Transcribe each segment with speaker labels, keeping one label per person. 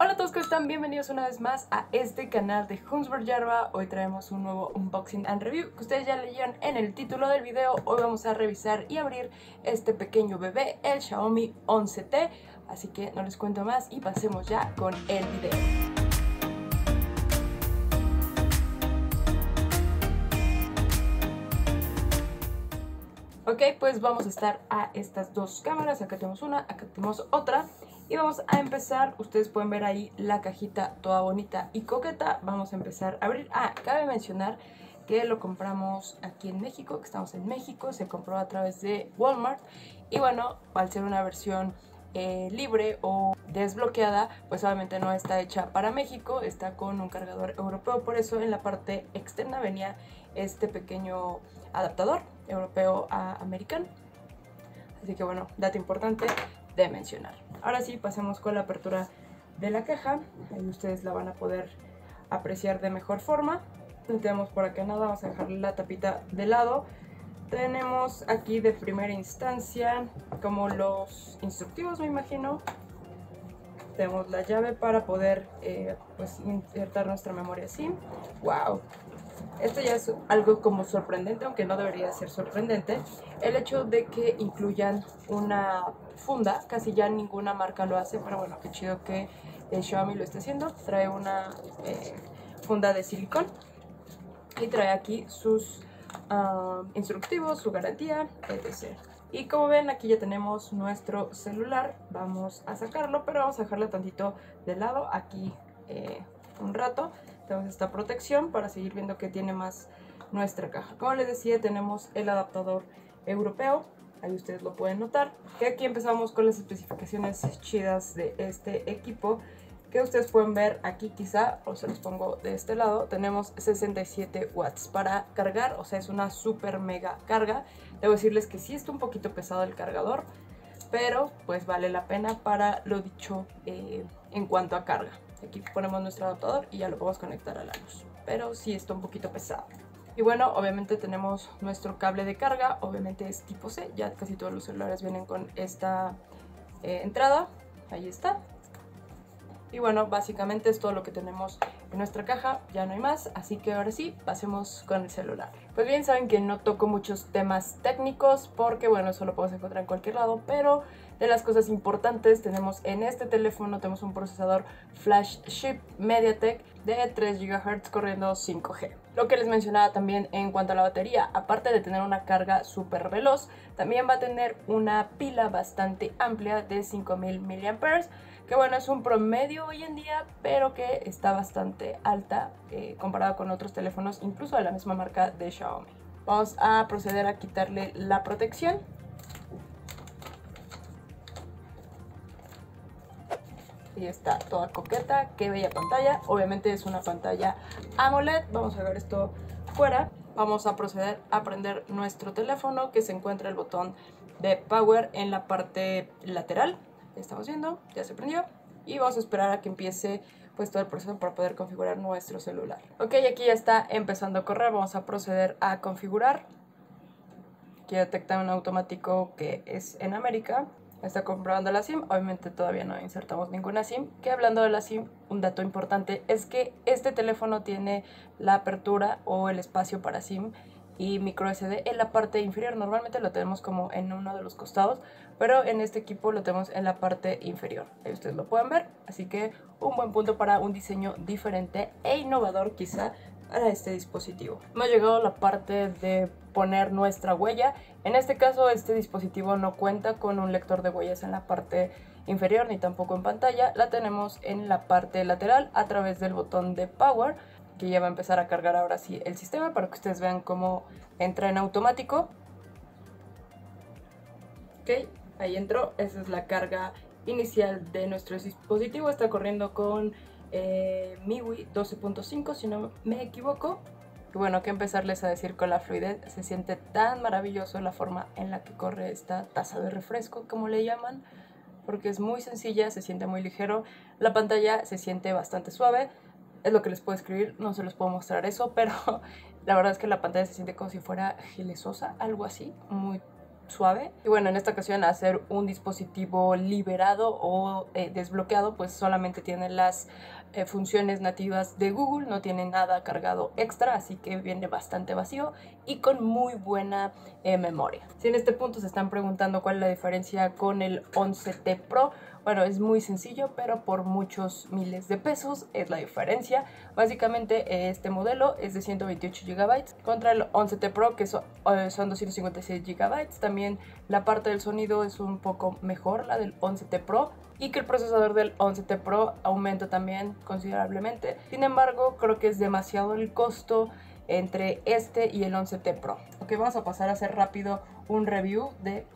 Speaker 1: Hola a todos, ¿cómo están? Bienvenidos una vez más a este canal de Hunsberg Yarba. Hoy traemos un nuevo unboxing and review que ustedes ya leyeron en el título del video. Hoy vamos a revisar y abrir este pequeño bebé, el Xiaomi 11T. Así que no les cuento más y pasemos ya con el video. Ok, pues vamos a estar a estas dos cámaras. Acá tenemos una, acá tenemos otra. Y vamos a empezar, ustedes pueden ver ahí la cajita toda bonita y coqueta. Vamos a empezar a abrir. Cabe mencionar que lo compramos aquí en México, que estamos en México. Se compró a través de Walmart. Y bueno, al ser una versión libre o desbloqueada, pues obviamente no está hecha para México. Está con un cargador europeo. Por eso en la parte externa venía este pequeño adaptador europeo a americano. Así que bueno, dato importante de mencionar. Ahora sí, pasemos con la apertura de la caja. Ahí ustedes la van a poder apreciar de mejor forma. No tenemos por acá nada, vamos a dejarle la tapita de lado. Tenemos aquí de primera instancia como los instructivos, me imagino. Tenemos la llave para poder pues insertar nuestra memoria SIM. ¡Wow! Esto ya es algo como sorprendente, aunque no debería ser sorprendente, el hecho de que incluyan una funda. Casi ya ninguna marca lo hace, pero bueno, qué chido que Xiaomi lo esté haciendo. Trae una funda de silicón y trae aquí sus instructivos, su garantía, etc. Y como ven, aquí ya tenemos nuestro celular. Vamos a sacarlo, pero vamos a dejarlo tantito de lado aquí un rato. Tenemos esta protección para seguir viendo que tiene más nuestra caja. Como les decía, tenemos el adaptador europeo. Ahí ustedes lo pueden notar. Que aquí empezamos con las especificaciones chidas de este equipo, que ustedes pueden ver aquí quizá, o se los pongo de este lado. Tenemos 67 watts para cargar, o sea, es una super mega carga. Debo decirles que sí está un poquito pesado el cargador, pero pues vale la pena para lo dicho en cuanto a carga. Aquí ponemos nuestro adaptador y ya lo podemos conectar a la luz, pero sí está un poquito pesado. Y bueno, obviamente tenemos nuestro cable de carga, obviamente es tipo C, ya casi todos los celulares vienen con esta entrada, ahí está. Y bueno, básicamente es todo lo que tenemos en nuestra caja, ya no hay más, así que ahora sí, pasemos con el celular. Pues bien, saben que no toco muchos temas técnicos porque bueno, eso lo podemos encontrar en cualquier lado, pero de las cosas importantes tenemos en este teléfono, tenemos un procesador flagship MediaTek de 3 GHz corriendo 5G. Lo que les mencionaba también en cuanto a la batería, aparte de tener una carga súper veloz, también va a tener una pila bastante amplia de 5000 mAh, que bueno, es un promedio hoy en día, pero que está bastante alta comparado con otros teléfonos, incluso de la misma marca de Xiaomi. Vamos a proceder a quitarle la protección. Y está toda coqueta, qué bella pantalla. Obviamente es una pantalla AMOLED. Vamos a ver esto fuera. Vamos a proceder a prender nuestro teléfono, que se encuentra el botón de power en la parte lateral. Estamos viendo, ya se prendió. Y vamos a esperar a que empiece pues todo el proceso para poder configurar nuestro celular. Ok, aquí ya está empezando a correr. Vamos a proceder a configurar. Aquí detecta un automático que es en América. Está comprobando la SIM, obviamente todavía no insertamos ninguna SIM. Que hablando de la SIM, un dato importante es que este teléfono tiene la apertura o el espacio para SIM y micro SD en la parte inferior. Normalmente lo tenemos como en uno de los costados, pero en este equipo lo tenemos en la parte inferior. Ahí ustedes lo pueden ver, así que un buen punto para un diseño diferente e innovador quizá para este dispositivo. Hemos llegado a la parte de poner nuestra huella. En este caso, este dispositivo no cuenta con un lector de huellas en la parte inferior ni tampoco en pantalla. La tenemos en la parte lateral a través del botón de power, que ya va a empezar a cargar ahora sí el sistema para que ustedes vean cómo entra en automático. Ok, ahí entró. Esa es la carga inicial de nuestro dispositivo. Está corriendo con MIUI 12.5 si no me equivoco. Y bueno, que empezarles a decir con la fluidez. Se siente tan maravilloso la forma en la que corre esta taza de refresco, como le llaman, porque es muy sencilla, se siente muy ligero. La pantalla se siente bastante suave, es lo que les puedo escribir, no se los puedo mostrar eso, pero la verdad es que la pantalla se siente como si fuera gelesosa, algo así, muy suave. Y bueno, en esta ocasión, al ser un dispositivo liberado o desbloqueado, pues solamente tiene las funciones nativas de Google, no tiene nada cargado extra, así que viene bastante vacío y con muy buena memoria. Si en este punto se están preguntando cuál es la diferencia con el 11T Pro, bueno, es muy sencillo, pero por muchos miles de pesos es la diferencia. Básicamente este modelo es de 128 GB contra el 11T Pro, que son 256 GB. También la parte del sonido es un poco mejor, la del 11T Pro, y que el procesador del 11T Pro aumenta también considerablemente. Sin embargo, creo que es demasiado el costo entre este y el 11T Pro. Ok, vamos a pasar a hacer rápido un review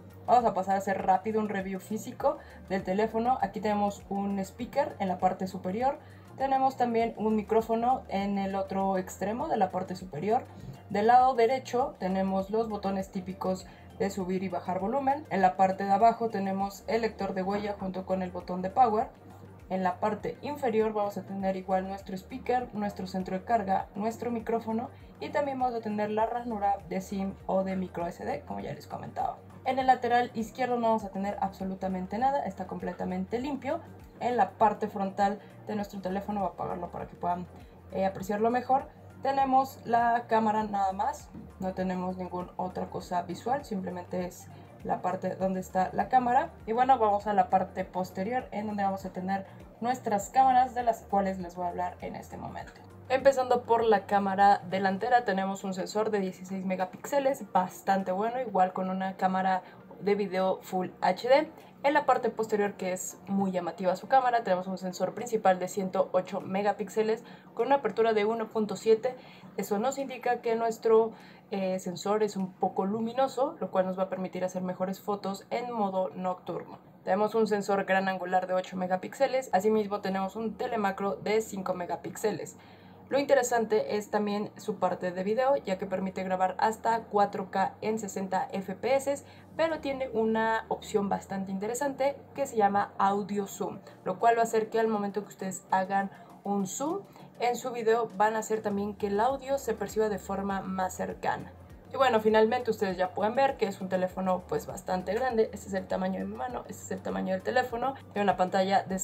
Speaker 1: físico del teléfono. Aquí tenemos un speaker en la parte superior. Tenemos también un micrófono en el otro extremo de la parte superior. Del lado derecho tenemos los botones típicos de subir y bajar volumen. En la parte de abajo tenemos el lector de huella junto con el botón de power. En la parte inferior vamos a tener igual nuestro speaker, nuestro centro de carga, nuestro micrófono, y también vamos a tener la ranura de SIM o de micro SD, como ya les comentaba. En el lateral izquierdo no vamos a tener absolutamente nada, está completamente limpio. En la parte frontal de nuestro teléfono, voy a apagarlo para que puedan apreciarlo mejor, tenemos la cámara nada más, no tenemos ninguna otra cosa visual, simplemente es la parte donde está la cámara. Y bueno, vamos a la parte posterior, en donde vamos a tener nuestras cámaras, de las cuales les voy a hablar en este momento. Empezando por la cámara delantera, tenemos un sensor de 16 megapíxeles, bastante bueno, igual con una cámara de video Full HD. En la parte posterior, que es muy llamativa su cámara, tenemos un sensor principal de 108 megapíxeles con una apertura de 1.7. Eso nos indica que nuestro sensor es un poco luminoso, lo cual nos va a permitir hacer mejores fotos en modo nocturno. Tenemos un sensor gran angular de 8 megapíxeles, asimismo tenemos un telemacro de 5 megapíxeles. Lo interesante es también su parte de video, ya que permite grabar hasta 4K en 60 FPS, pero tiene una opción bastante interesante que se llama Audio Zoom, lo cual va a hacer que al momento que ustedes hagan un zoom en su video, van a hacer también que el audio se perciba de forma más cercana. Y bueno, finalmente ustedes ya pueden ver que es un teléfono pues bastante grande. Este es el tamaño de mi mano, este es el tamaño del teléfono. Tiene una pantalla de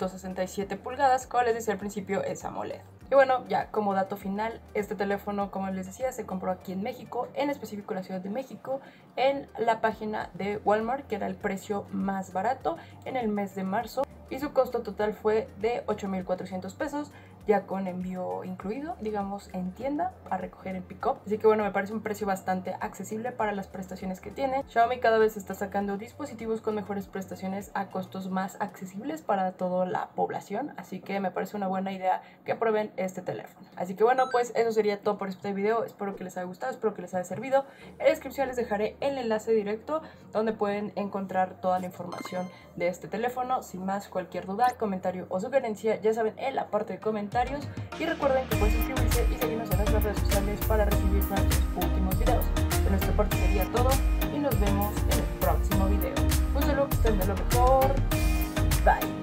Speaker 1: 6.67 pulgadas, como les decía al principio, es AMOLED. Y bueno, ya como dato final, este teléfono, como les decía, se compró aquí en México, en específico en la Ciudad de México, en la página de Walmart, que era el precio más barato en el mes de marzo. Y su costo total fue de 8,400 pesos, ya con envío incluido, digamos, en tienda, a recoger en pick-up. Así que bueno, me parece un precio bastante accesible para las prestaciones que tiene. Xiaomi cada vez está sacando dispositivos con mejores prestaciones a costos más accesibles para toda la población, así que me parece una buena idea que prueben este teléfono. Así que bueno, pues eso sería todo por este video. Espero que les haya gustado, espero que les haya servido. En la descripción les dejaré el enlace directo donde pueden encontrar toda la información de este teléfono. Sin más, cualquier duda, comentario o sugerencia, ya saben, en la parte de comentarios. Y recuerden que pueden suscribirse y seguirnos en nuestras redes sociales para recibir nuestros últimos videos. De nuestra parte sería todo y nos vemos en el próximo video. Un saludo, que estén de lo mejor. Bye.